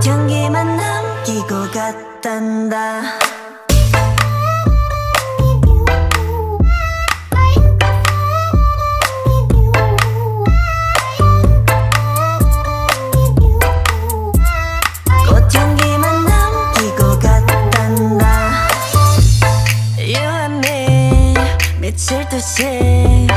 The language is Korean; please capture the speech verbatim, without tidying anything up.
향기만 남기고 갔단다. 꽃향기만 남기고 갔단다. You and me 미칠 듯이